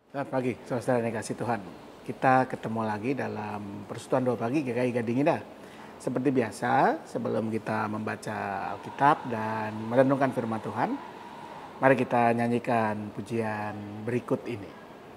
Selamat pagi, saudara yang kasih Tuhan. Kita ketemu lagi dalam persekutuan doa pagi GKI Gading Indah. Seperti biasa, sebelum kita membaca Alkitab dan merenungkan firman Tuhan, mari kita nyanyikan pujian berikut ini.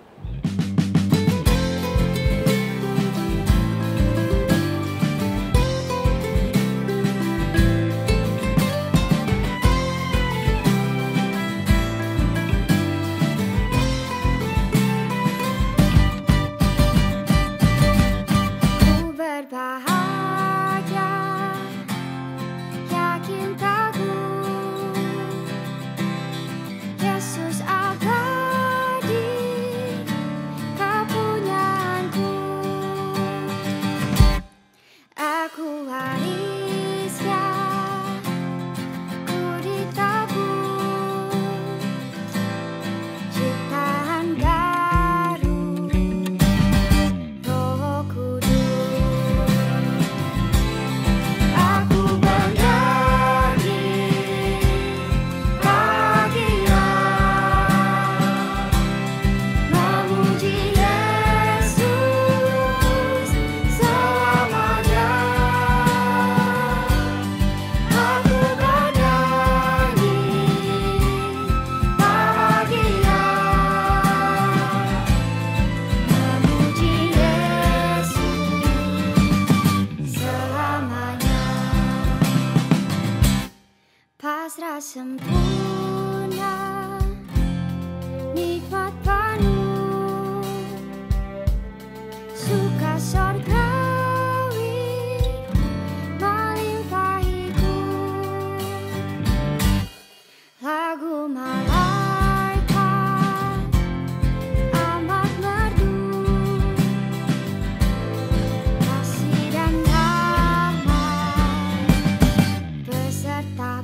Pasrah sempurna, nikmat penuh, suka sorgawi melimpahiku. Lagu malaikat amat merdu, kasih dan damai besertaku.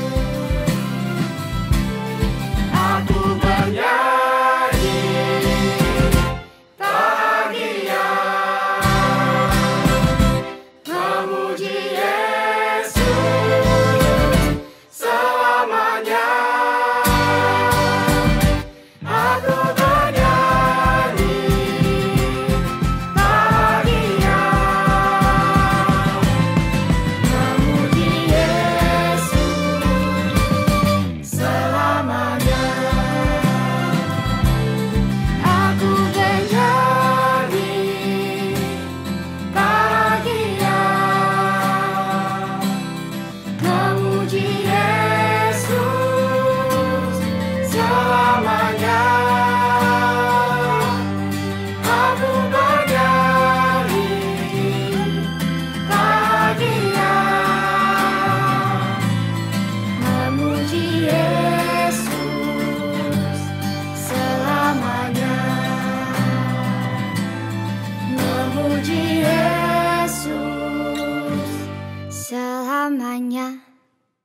Selamanya.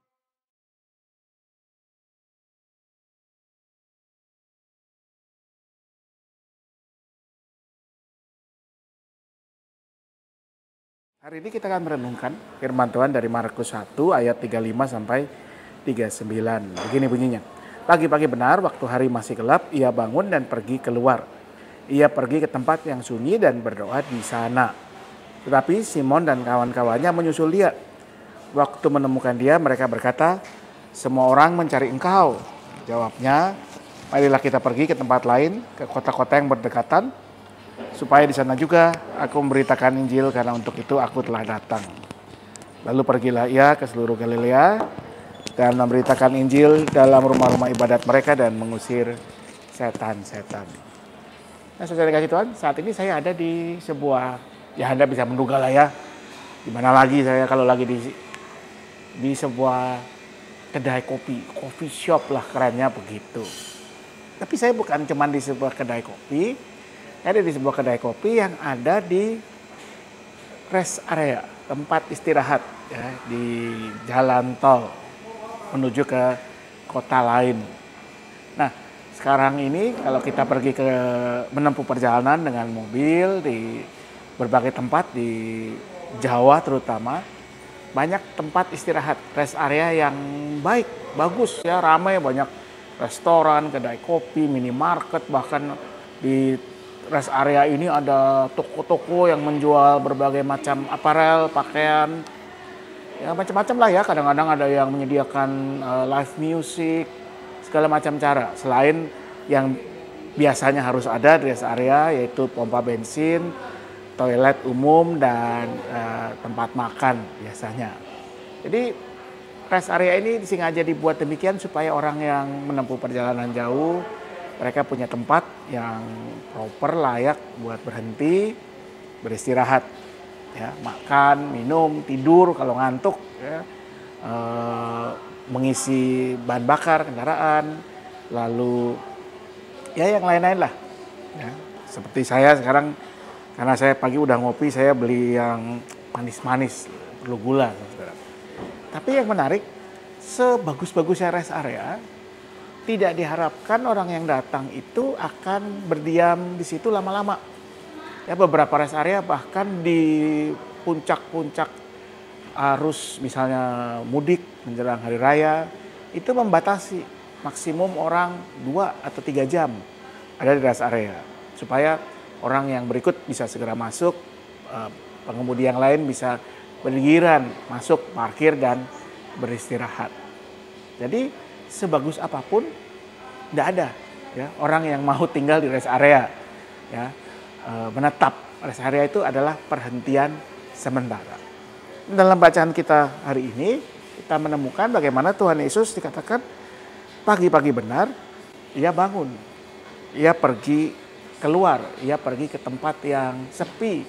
Hari ini kita akan merenungkan firman Tuhan dari Markus 1 ayat 35 sampai 39. Begini bunyinya. Pagi-pagi benar waktu hari masih gelap, ia bangun dan pergi keluar. Ia pergi ke tempat yang sunyi dan berdoa di sana. Tetapi Simon dan kawan-kawannya menyusul dia. Waktu menemukan dia, mereka berkata, "Semua orang mencari engkau." Jawabnya, "Marilah kita pergi ke tempat lain, ke kota-kota yang berdekatan, supaya di sana juga aku memberitakan Injil, karena untuk itu aku telah datang." Lalu pergilah ia ke seluruh Galilea dan memberitakan Injil dalam rumah-rumah ibadat mereka dan mengusir setan-setan. Nah, saudara kasih Tuhan, saat ini saya ada di sebuah, ya Anda bisa menduga lah ya, di mana lagi saya kalau lagi di sebuah kedai kopi, coffee shop lah kerennya begitu. Tapi saya bukan cuma di sebuah kedai kopi, ada di sebuah kedai kopi yang ada di rest area, tempat istirahat ya, di jalan tol menuju ke kota lain. Nah, sekarang ini kalau kita pergi ke menempuh perjalanan dengan mobil di berbagai tempat di Jawa terutama, banyak tempat istirahat, rest area yang baik, bagus ya, ramai, banyak restoran, kedai kopi, minimarket, bahkan Di rest area ini ada toko-toko yang menjual berbagai macam aparel, pakaian, ya macam-macam lah ya. Kadang-kadang ada yang menyediakan live music, segala macam cara. Selain yang biasanya harus ada di rest area, yaitu pompa bensin, toilet umum, dan tempat makan biasanya. Jadi rest area ini sengaja dibuat demikian supaya orang yang menempuh perjalanan jauh, mereka punya tempat yang proper, layak buat berhenti, beristirahat, ya, makan, minum, tidur kalau ngantuk, ya, mengisi bahan bakar kendaraan, lalu ya yang lain-lain lah. Ya. Seperti saya sekarang, karena saya pagi udah ngopi, saya beli yang manis-manis, perlu gula. Tapi yang menarik, sebagus-bagusnya rest area, tidak diharapkan orang yang datang itu akan berdiam di situ lama-lama. Ya, beberapa rest area bahkan di puncak-puncak arus misalnya mudik menjelang hari raya, itu membatasi maksimum orang 2 atau 3 jam ada di rest area. Supaya orang yang berikut bisa segera masuk, pengemudi yang lain bisa bergiliran masuk, parkir, dan beristirahat. Jadi sebagus apapun tidak ada ya orang yang mau tinggal di rest area, ya, menetap. Rest area itu adalah perhentian sementara. Dalam bacaan kita hari ini kita menemukan bagaimana Tuhan Yesus dikatakan pagi-pagi benar ia bangun, ia pergi keluar, ia pergi ke tempat yang sepi,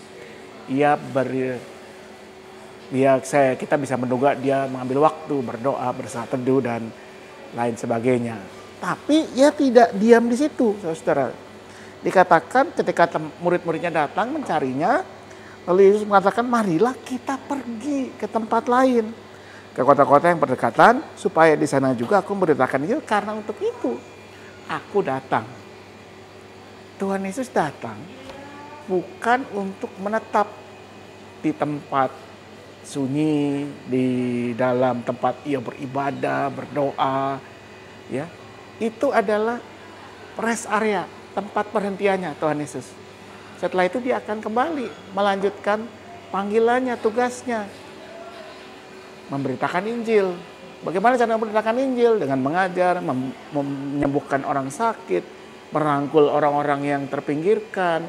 kita bisa menduga dia mengambil waktu berdoa, bersaat teduh, dan lain sebagainya. Tapi ia tidak diam di situ, saudara. Dikatakan ketika murid-muridnya datang mencarinya, lalu Yesus mengatakan, marilah kita pergi ke tempat lain, ke kota-kota yang berdekatan, supaya di sana juga aku memberitakan Injil, karena untuk itu aku datang. Tuhan Yesus datang bukan untuk menetap di tempat sunyi, di dalam tempat ia beribadah, berdoa, ya. Itu adalah rest area, tempat perhentiannya Tuhan Yesus. Setelah itu dia akan kembali melanjutkan panggilannya, tugasnya, memberitakan Injil. Bagaimana cara memberitakan Injil? Dengan mengajar, menyembuhkan orang sakit, merangkul orang-orang yang terpinggirkan,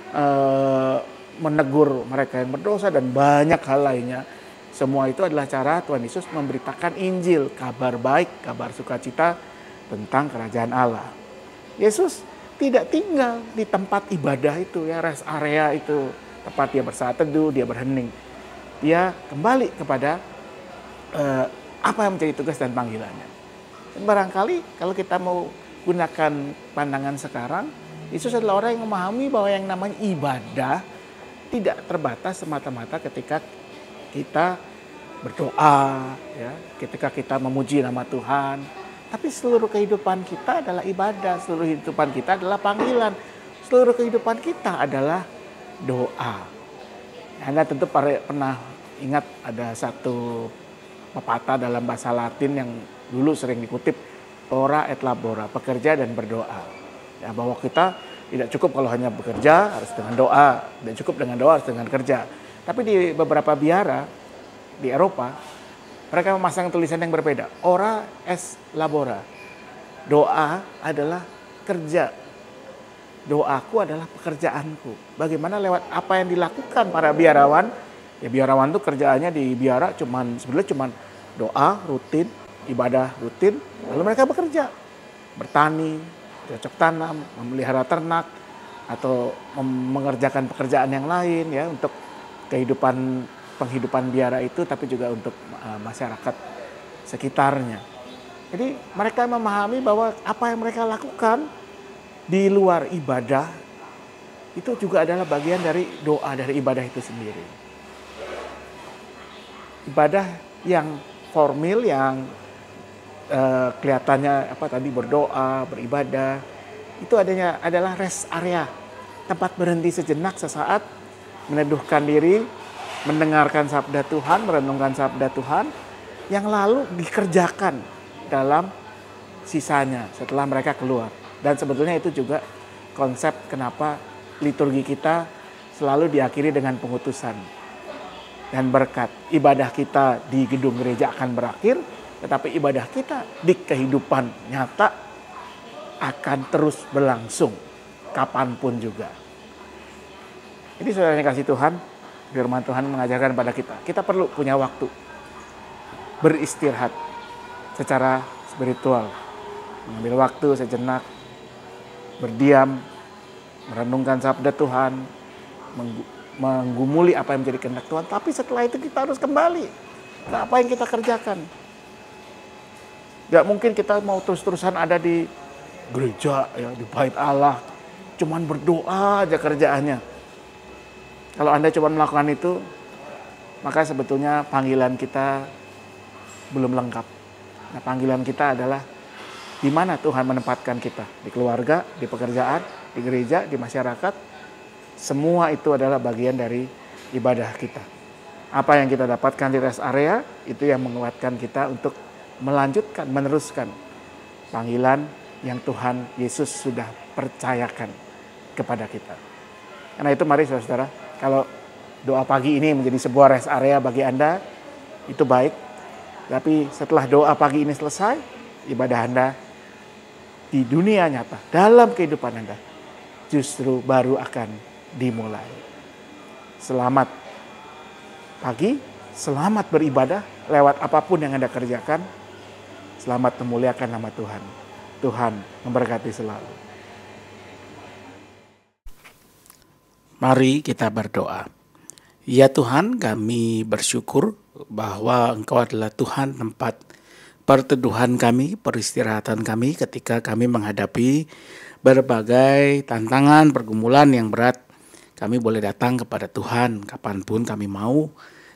menegur mereka yang berdosa, dan banyak hal lainnya. Semua itu adalah cara Tuhan Yesus memberitakan Injil, kabar baik, kabar sukacita tentang kerajaan Allah. Yesus tidak tinggal di tempat ibadah itu, ya, rest area itu, tempat dia bersaat teduh, dia berhening. Dia kembali kepada apa yang menjadi tugas dan panggilannya. Dan barangkali kalau kita mau gunakan pandangan sekarang, Yesus adalah orang yang memahami bahwa yang namanya ibadah tidak terbatas semata-mata ketika kita berdoa, ya, ketika kita memuji nama Tuhan. Tapi seluruh kehidupan kita adalah ibadah, seluruh kehidupan kita adalah panggilan, seluruh kehidupan kita adalah doa. Anda tentu pernah ingat ada satu pepatah dalam bahasa Latin yang dulu sering dikutip, ora et labora, bekerja dan berdoa. Ya, bahwa kita tidak cukup kalau hanya bekerja, harus dengan doa. Tidak cukup dengan doa, harus dengan kerja. Tapi di beberapa biara di Eropa, mereka memasang tulisan yang berbeda. Ora es labora. Doa adalah kerja. Doaku adalah pekerjaanku. Bagaimana lewat apa yang dilakukan para biarawan. Ya, biarawan itu kerjaannya di biara sebenarnya cuman doa rutin, ibadah rutin. Lalu mereka bekerja. Bertani, cocok tanam, memelihara ternak, atau mengerjakan pekerjaan yang lain, ya, untuk penghidupan biara itu, tapi juga untuk masyarakat sekitarnya. Jadi mereka memahami bahwa apa yang mereka lakukan di luar ibadah itu juga adalah bagian dari doa, dari ibadah itu sendiri. Ibadah yang formal, yang kelihatannya berdoa, beribadah, itu adalah rest area, tempat berhenti sejenak sesaat, meneduhkan diri, mendengarkan sabda Tuhan, merenungkan sabda Tuhan, yang lalu dikerjakan dalam sisanya setelah mereka keluar. Dan sebetulnya itu juga konsep kenapa liturgi kita selalu diakhiri dengan pengutusan dan berkat. Ibadah kita di gedung gereja akan berakhir, tetapi ibadah kita di kehidupan nyata akan terus berlangsung kapanpun juga. Ini saudara yang kasih Tuhan, firman Tuhan mengajarkan pada kita. Kita perlu punya waktu beristirahat secara spiritual. Mengambil waktu sejenak, berdiam, merenungkan sabda Tuhan, menggumuli apa yang menjadi kehendak Tuhan. Tapi setelah itu kita harus kembali ke apa yang kita kerjakan. Gak mungkin kita mau terus-terusan ada di gereja, ya, di bait Allah, cuman berdoa aja kerjaannya. Kalau Anda cuma melakukan itu, maka sebetulnya panggilan kita belum lengkap. Nah, panggilan kita adalah di mana Tuhan menempatkan kita, di keluarga, di pekerjaan, di gereja, di masyarakat. Semua itu adalah bagian dari ibadah kita. Apa yang kita dapatkan di rest area, itu yang menguatkan kita untuk melanjutkan, meneruskan panggilan yang Tuhan Yesus sudah percayakan kepada kita. Karena itu mari saudara, kalau doa pagi ini menjadi sebuah rest area bagi Anda, itu baik. Tapi setelah doa pagi ini selesai, ibadah Anda di dunia nyata, dalam kehidupan Anda, justru baru akan dimulai. Selamat pagi, selamat beribadah lewat apapun yang Anda kerjakan. Selamat memuliakan nama Tuhan. Tuhan memberkati selalu. Mari kita berdoa. Ya Tuhan, kami bersyukur bahwa Engkau adalah Tuhan tempat perteduhan kami, peristirahatan kami ketika kami menghadapi berbagai tantangan, pergumulan yang berat. Kami boleh datang kepada Tuhan kapanpun kami mau.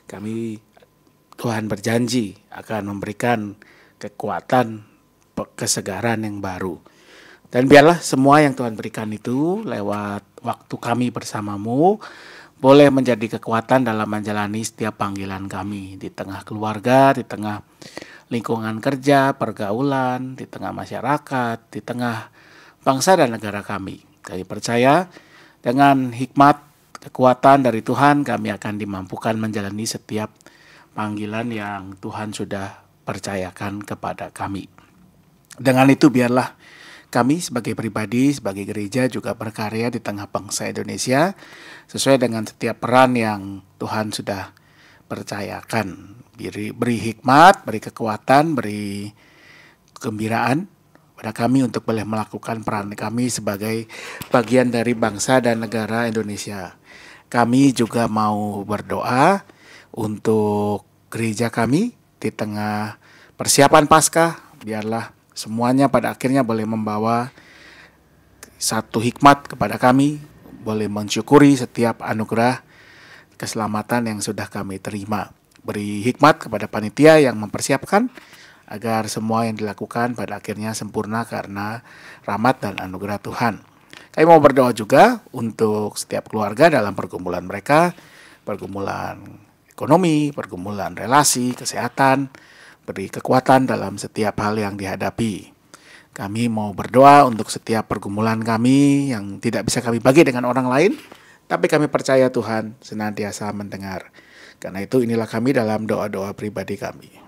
Tuhan berjanji akan memberikan kekuatan, kesegaran yang baru. Dan biarlah semua yang Tuhan berikan itu lewat waktu kami bersamamu boleh menjadi kekuatan dalam menjalani setiap panggilan kami di tengah keluarga, di tengah lingkungan kerja, pergaulan, di tengah masyarakat, di tengah bangsa dan negara kami. Kami percaya dengan hikmat, kekuatan dari Tuhan kami akan dimampukan menjalani setiap panggilan yang Tuhan sudah percayakan kepada kami. Dengan itu biarlah kami sebagai pribadi, sebagai gereja juga berkarya di tengah bangsa Indonesia sesuai dengan setiap peran yang Tuhan sudah percayakan. Beri hikmat, beri kekuatan, beri kegembiraan pada kami untuk boleh melakukan peran kami sebagai bagian dari bangsa dan negara Indonesia. Kami juga mau berdoa untuk gereja kami di tengah persiapan Paskah. Biarlah semuanya pada akhirnya boleh membawa satu hikmat kepada kami, boleh mensyukuri setiap anugerah keselamatan yang sudah kami terima. Beri hikmat kepada panitia yang mempersiapkan agar semua yang dilakukan pada akhirnya sempurna karena rahmat dan anugerah Tuhan. Kami mau berdoa juga untuk setiap keluarga dalam pergumulan mereka, pergumulan ekonomi, pergumulan relasi, kesehatan, beri kekuatan dalam setiap hal yang dihadapi. Kami mau berdoa untuk setiap pergumulan kami yang tidak bisa kami bagi dengan orang lain, tapi kami percaya Tuhan senantiasa mendengar. Karena itu inilah kami dalam doa-doa pribadi kami.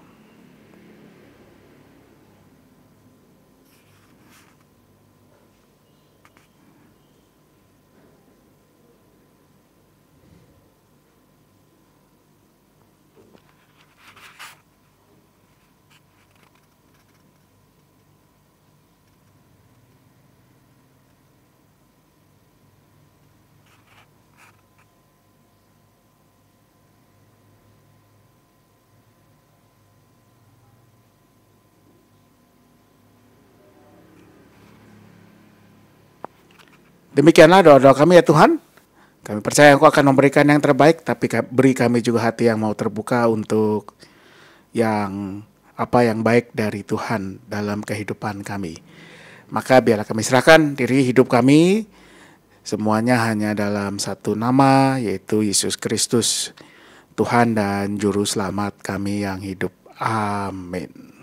Demikianlah doa-doa kami ya Tuhan. Kami percaya Engkau akan memberikan yang terbaik, tapi beri kami juga hati yang mau terbuka untuk yang baik dari Tuhan dalam kehidupan kami. Maka biarlah kami serahkan diri hidup kami, semuanya hanya dalam satu nama, yaitu Yesus Kristus, Tuhan dan Juru Selamat kami yang hidup. Amin.